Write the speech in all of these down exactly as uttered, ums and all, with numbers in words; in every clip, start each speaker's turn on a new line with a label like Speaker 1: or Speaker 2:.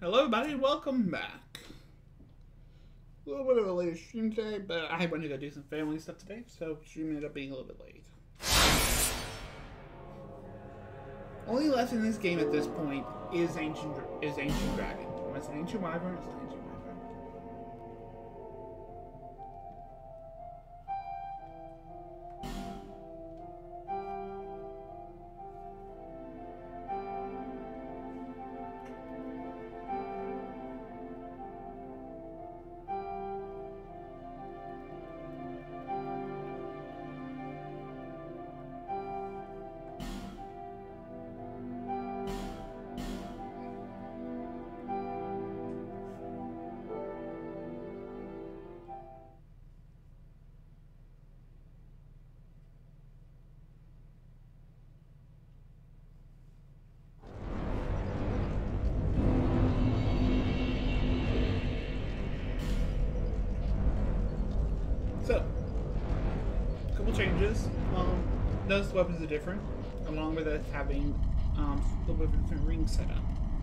Speaker 1: Hello everybody, welcome back. A little bit of a later stream today, but I went to go do some family stuff today, so stream ended up being a little bit late. Only left in this game at this point is Ancient is Ancient Dragon. When it's an Ancient Wyvern, it's an Ancient Wyvern. So, a couple changes. Um, those weapons are different, along with it having um, a little bit of a different ring setup.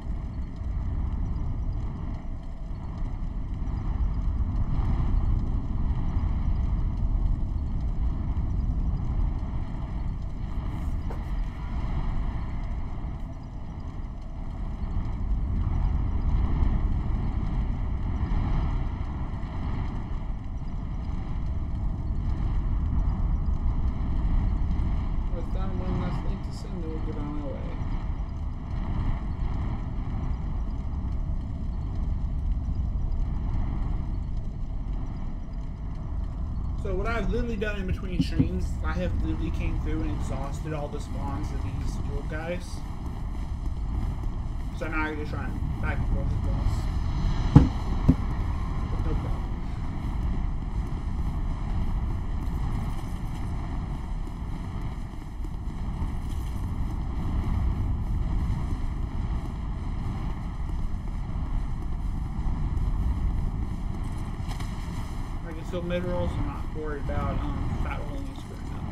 Speaker 1: So what I've literally done in between streams, I have literally came through and exhausted all the spawns of these dual guys. So now I just run back and forth with boss. With no problem. I can still mid rolls, I'm not worried about um, fat rolling and screwing up.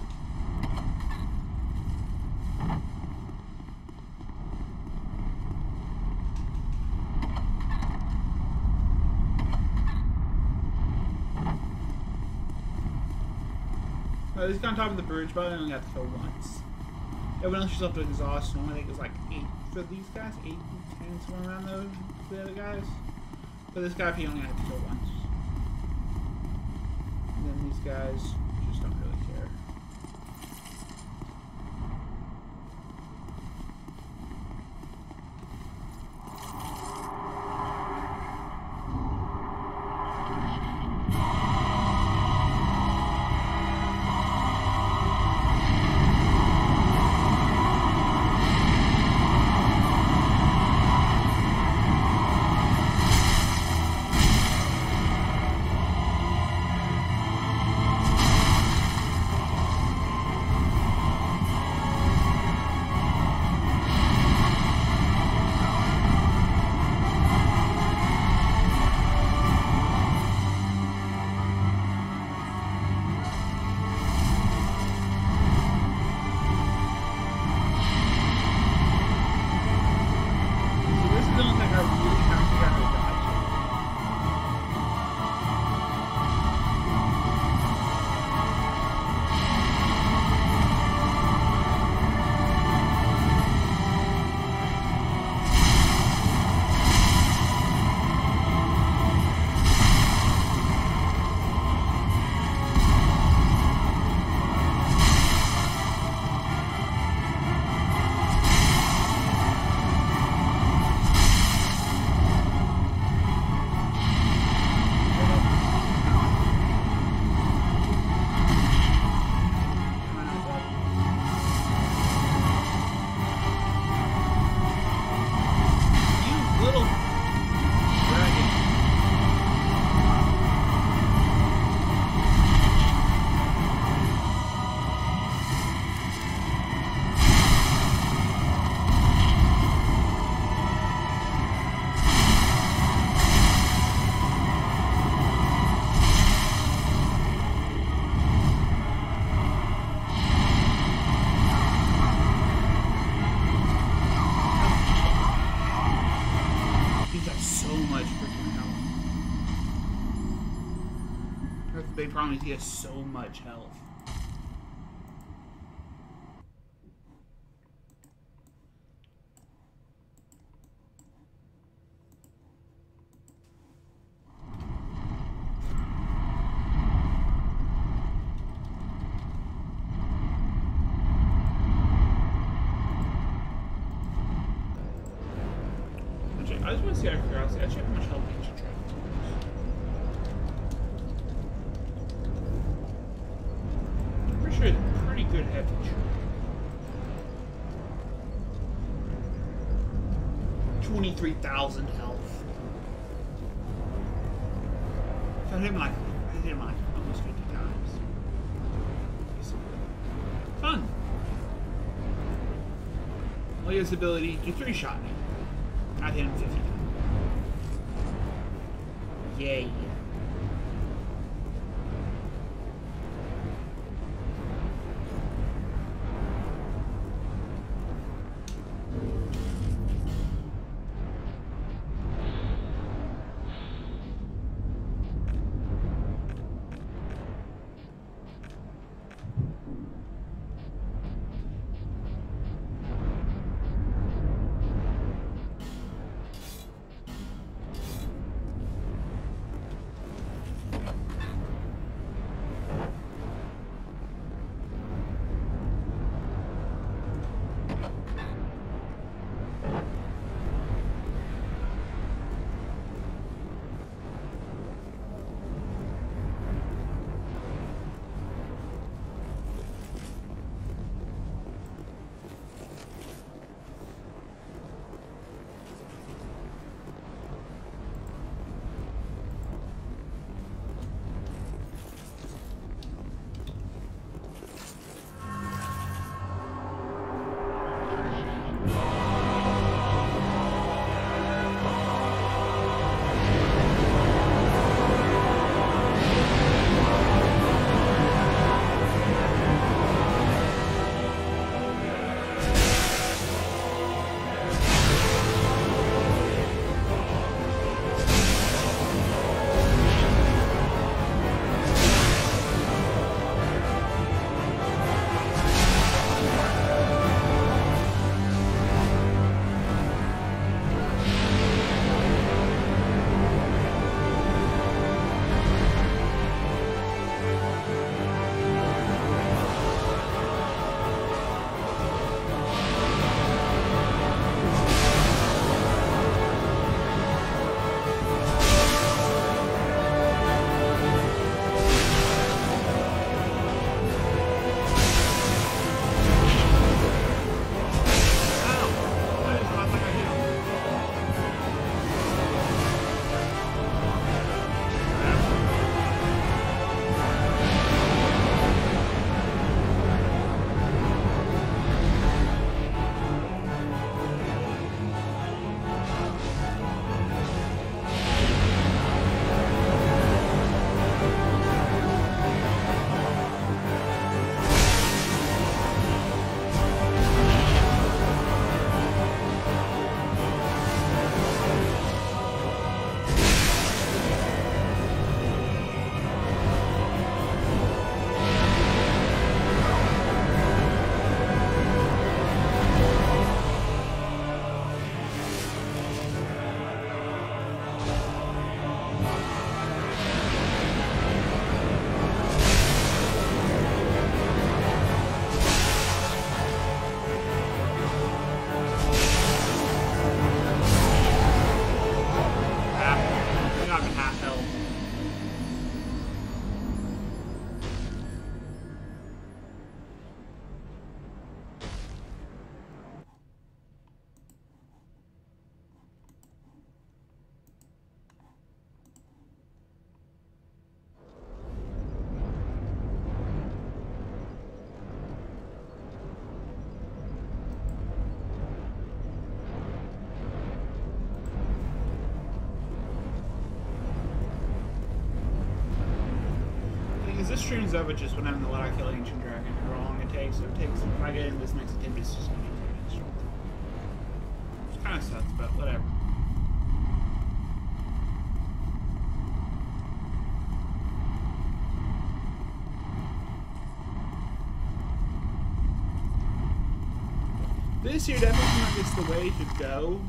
Speaker 1: Uh, this guy on top of the bridge, but I only have to kill once. Everyone else is up to exhaust, and I think it's like eight for these guys, eight, ten, somewhere around those the other guys. But this guy, he only had to kill once. And then these guys just don't really care. problem is he has so much health.
Speaker 2: I just want to see out of curiosity, actually how much health each track has. I'm pretty sure it's pretty good heavy.
Speaker 1: twenty-three thousand health. So I hit him like, I hit him like almost fifty times. Fun. Leo's ability to three-shot me. I hit him fifty times. Yay. This stream's over just when I'm the let I kill Ancient Dragon, how long it takes. So it takes, if I get in this next attempt, it's just going to be ten minutes short. It kind of sucks, but whatever. This here definitely seems like it's the way to go.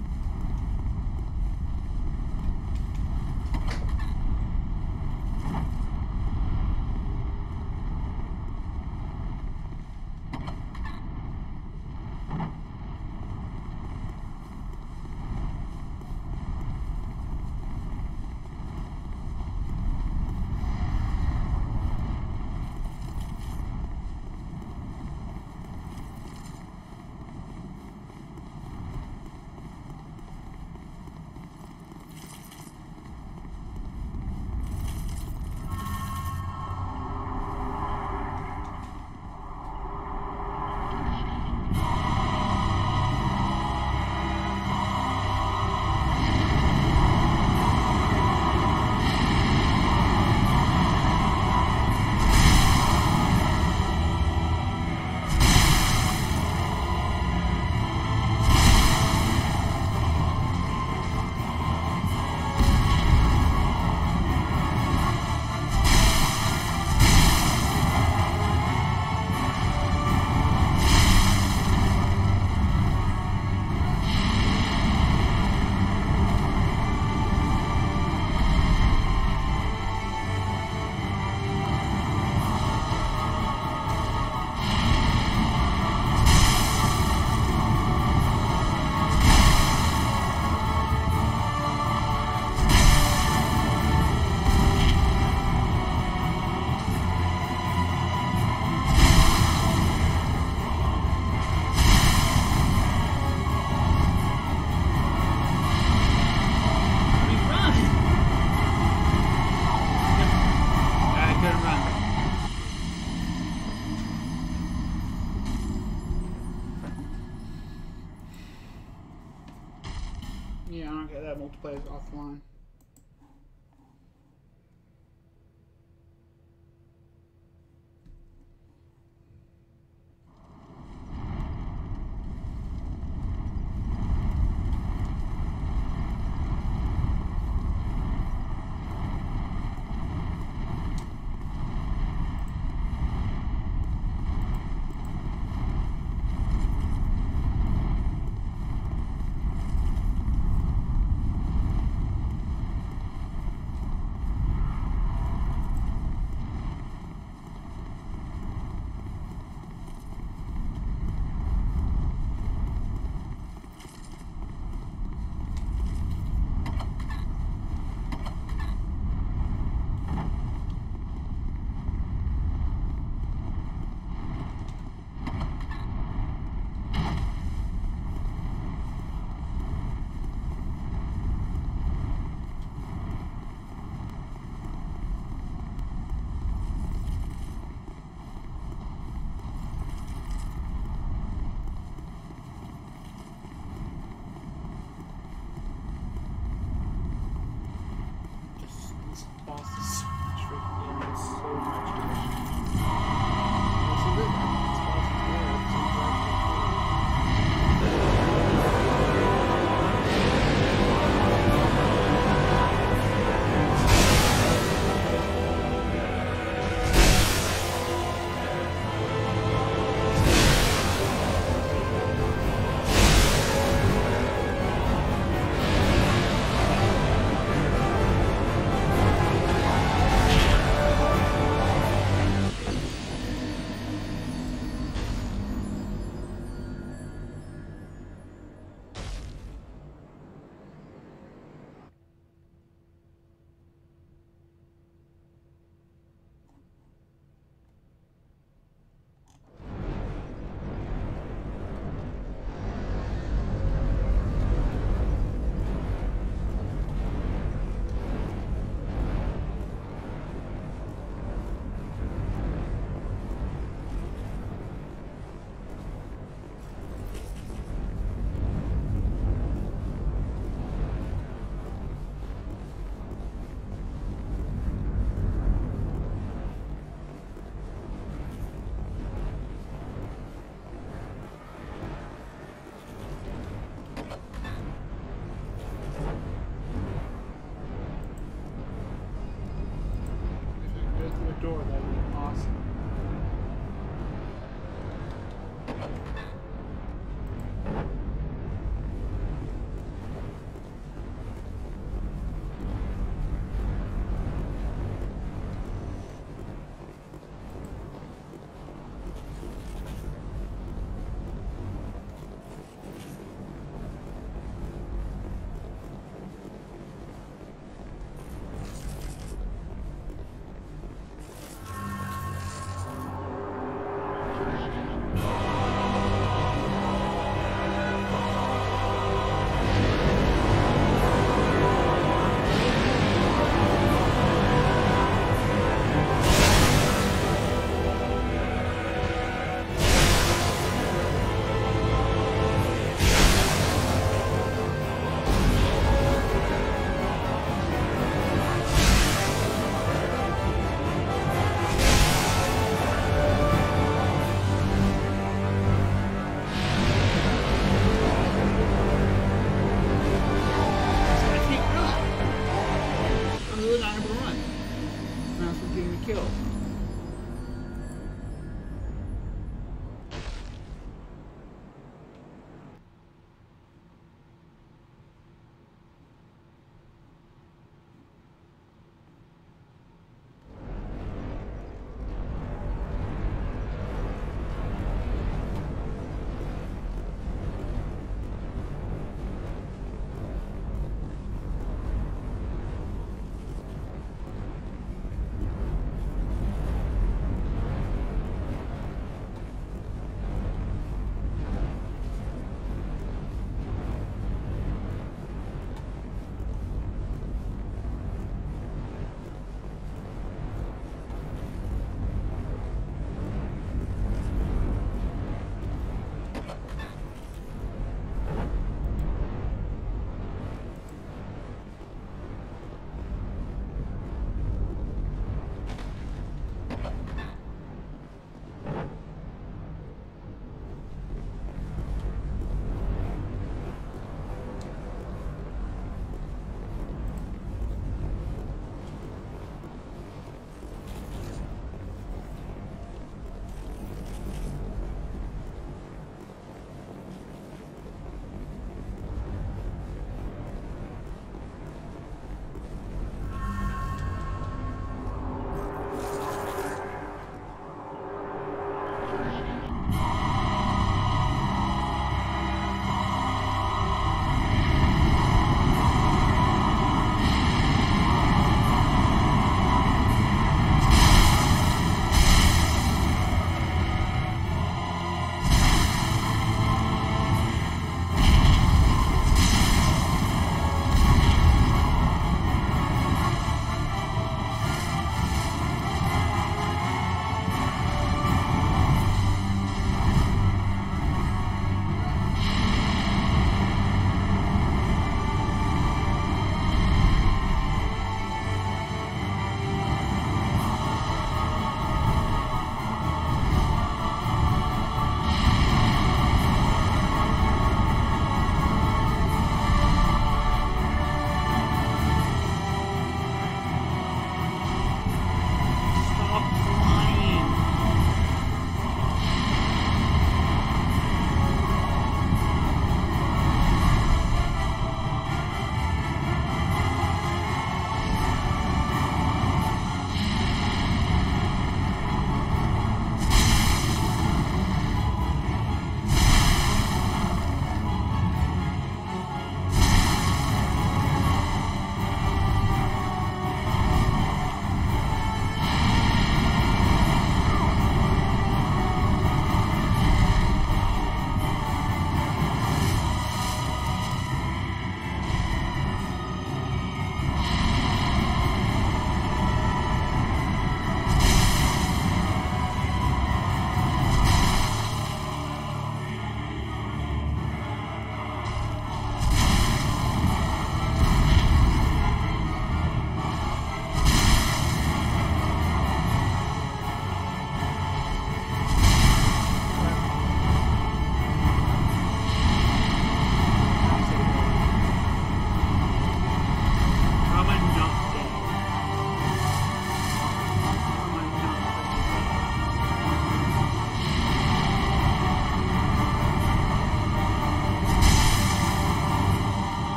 Speaker 1: Yeah, I don't get that multiplayer's offline.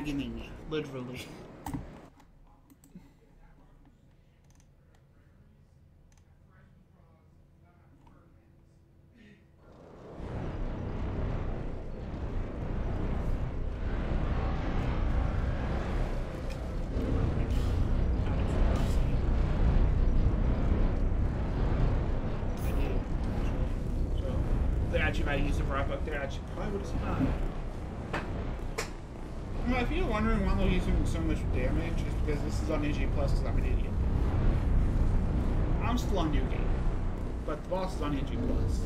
Speaker 1: agony, literally. Actually, if I used it for up there, I actually probably would have survived. Well, if you're wondering why they're using so much damage, it's because this is on N G Plus because I'm an idiot. I'm still on New Game, but the boss is on N G Plus.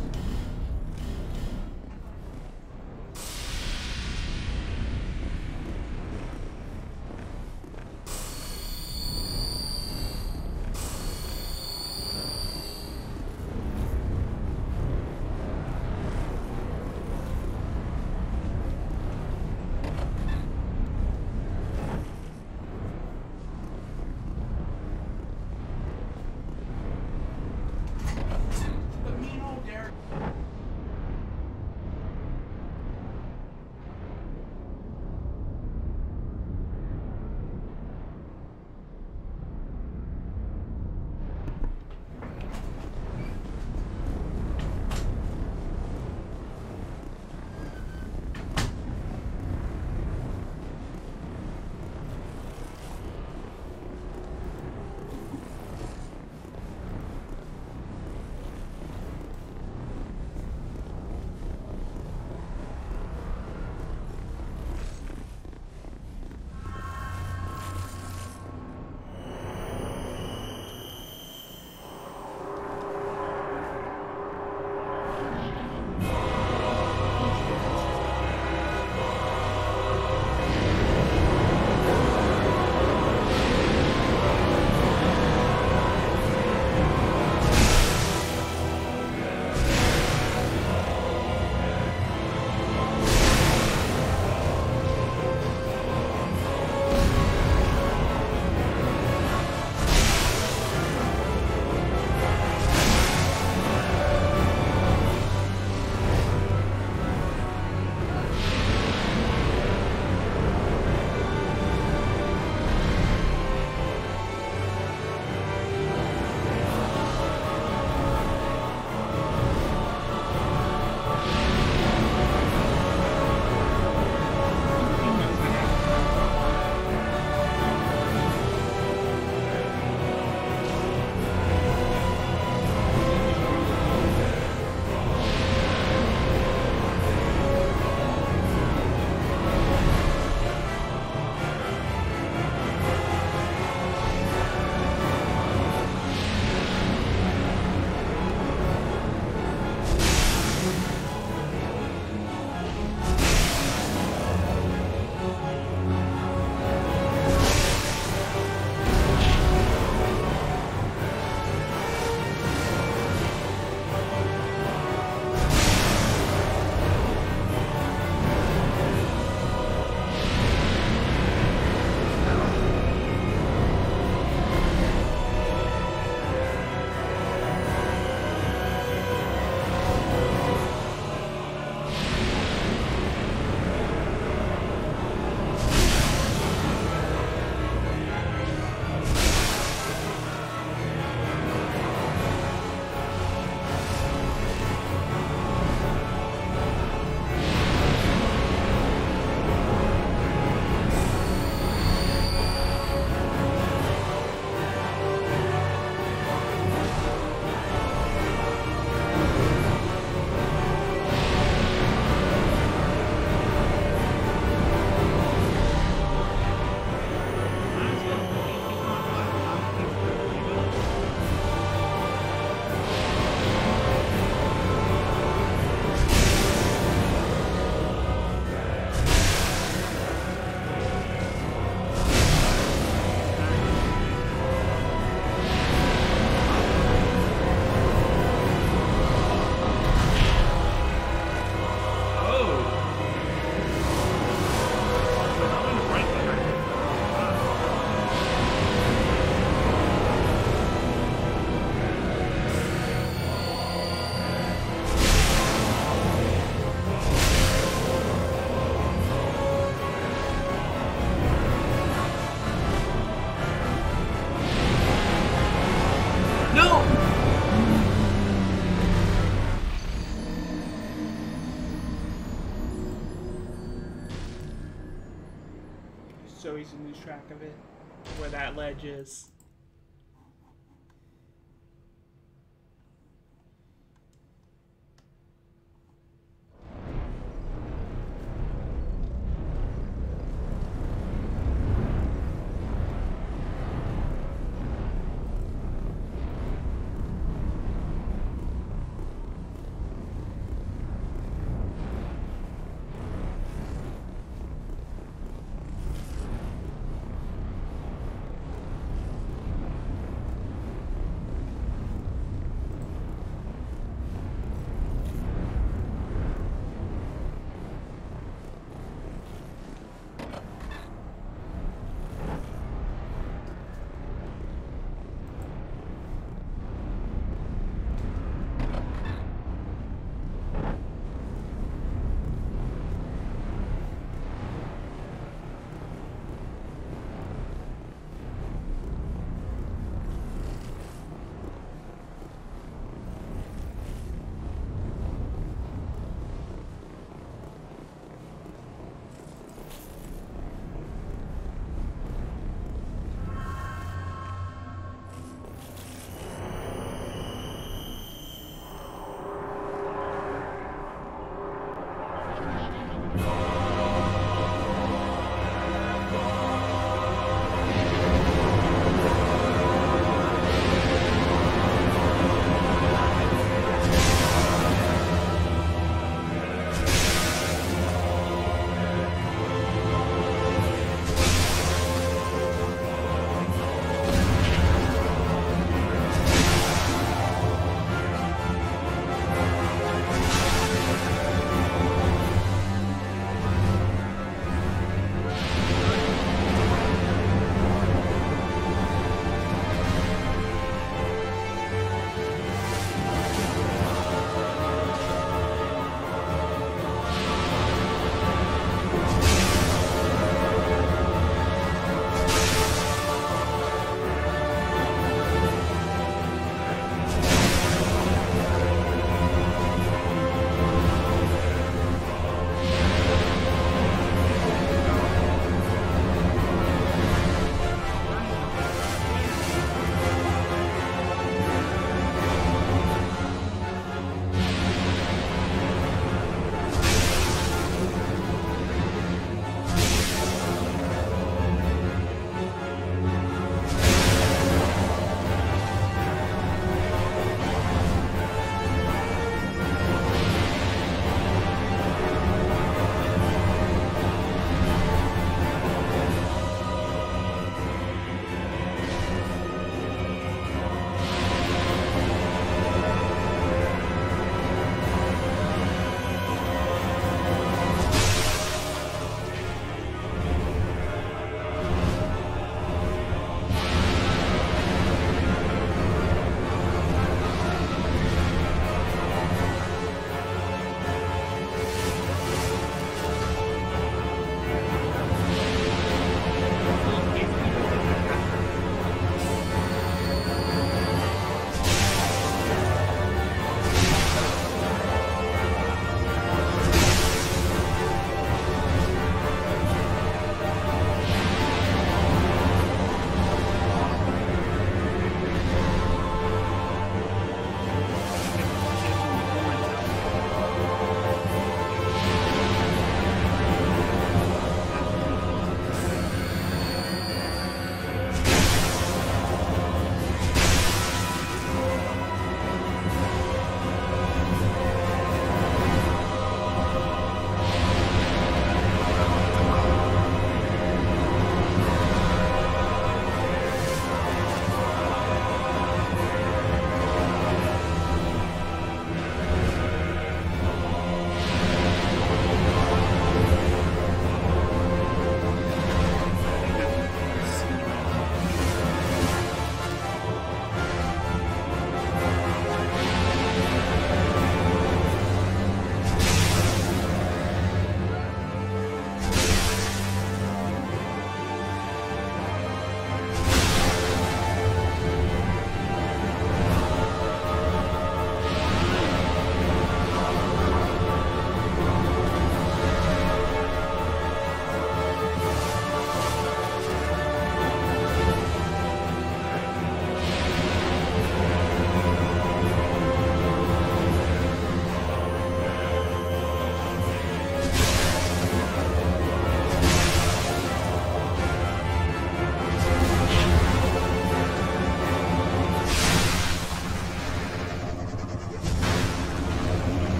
Speaker 1: always lose track of it, where that ledge is.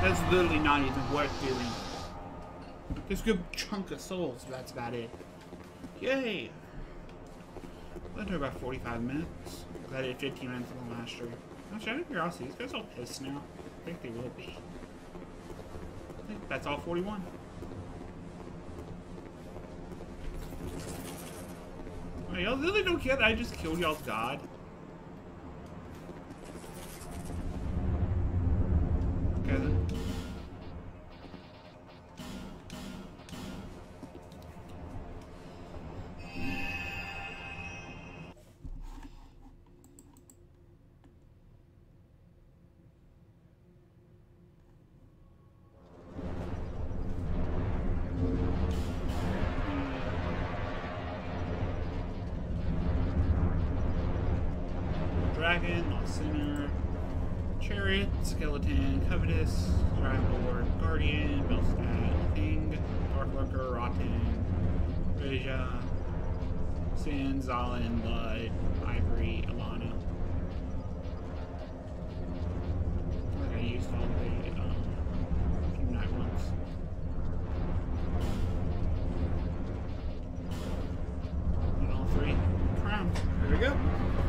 Speaker 1: That's literally not even worth doing. Just a good chunk of souls, but that's about it. Yay! That took about forty-five minutes. I did fifteen minutes on the last stream. Actually, out of curiosity, these guys all pissed now? I think they will be. I think that's all forty-one. Oh, y'all really don't care that I just killed y'all's god? Okay then. Dragon, Lost Sinner, Chariot, Skeleton, Covetous, Dragon Lord, Guardian, Belstad, Thing, Dark Lurker, Rotten, Reja, Sin, Zalin, Blood, Ivory, Alana. I think I used all the um, few night ones. And all three crowns. There we go.